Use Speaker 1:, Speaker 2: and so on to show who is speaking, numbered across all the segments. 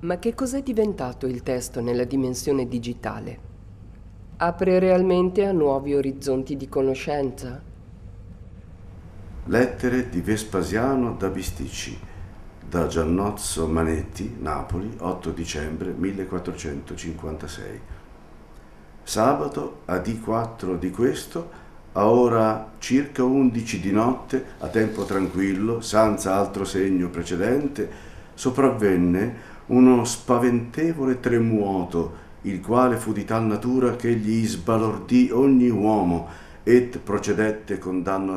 Speaker 1: Ma che cos'è diventato il testo nella dimensione digitale? Apre realmente a nuovi orizzonti di conoscenza?
Speaker 2: Lettere di Vespasiano da Bisticci, da Giannozzo Manetti, Napoli, 8 dicembre 1456. Sabato a D4 di questo, a ora circa 11 di notte, a tempo tranquillo, senza altro segno precedente, sopravvenne uno spaventevole tremuoto, il quale fu di tal natura che gli sbalordì ogni uomo, et procedette con danno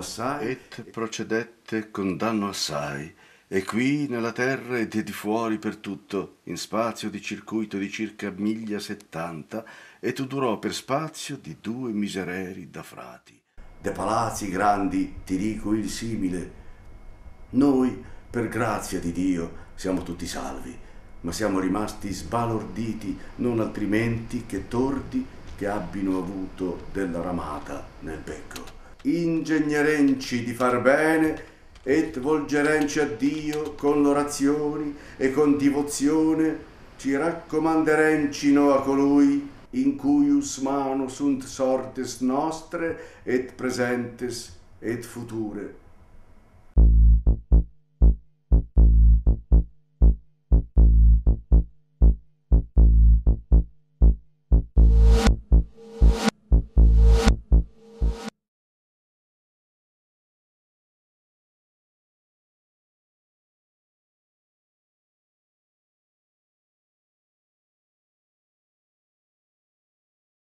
Speaker 2: assai, e qui nella terra e di fuori per tutto, in spazio di circuito di circa miglia 70, e tu durò per spazio di 2 misereri da frati. De palazzi grandi ti dico il simile. Noi, per grazia di Dio, siamo tutti salvi, ma siamo rimasti sbalorditi non altrimenti che tordi che abbino avuto della ramata nel becco. Ingegnerenci di far bene et volgerenci a Dio con l'orazioni e con divozione, ci raccomanderencino a colui in cuius mano sunt sortes nostre et presentes et future.